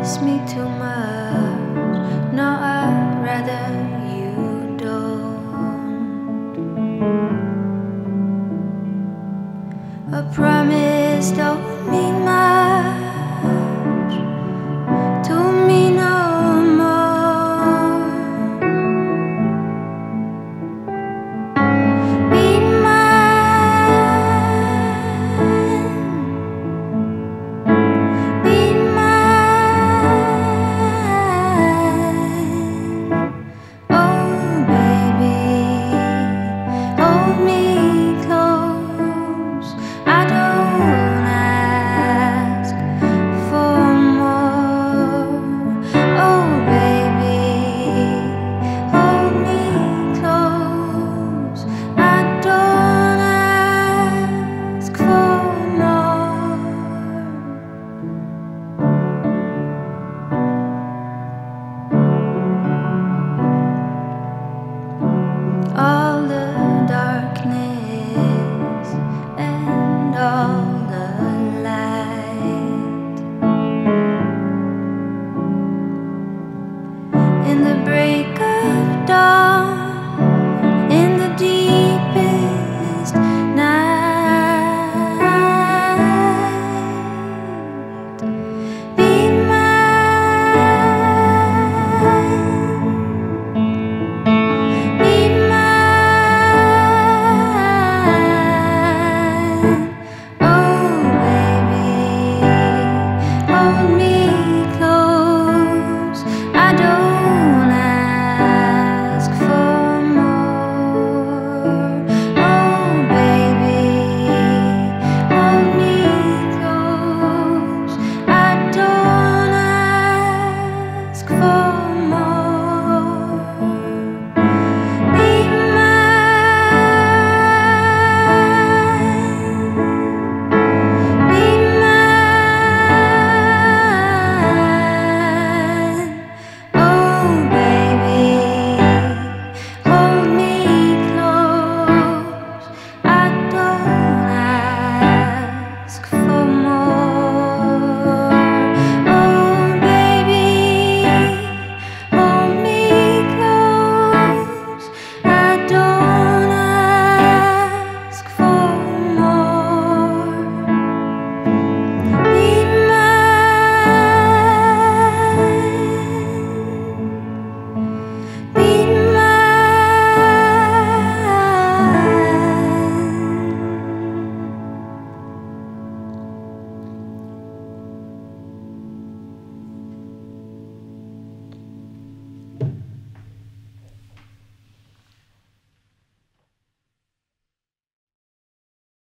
miss me too much. No, I'd rather you don't. A promise don't mean much to me no more. Be mine, be mine. Oh baby, hold me close. I don't ask for more. Oh baby, hold me close. I don't ask for more. All the darkness and all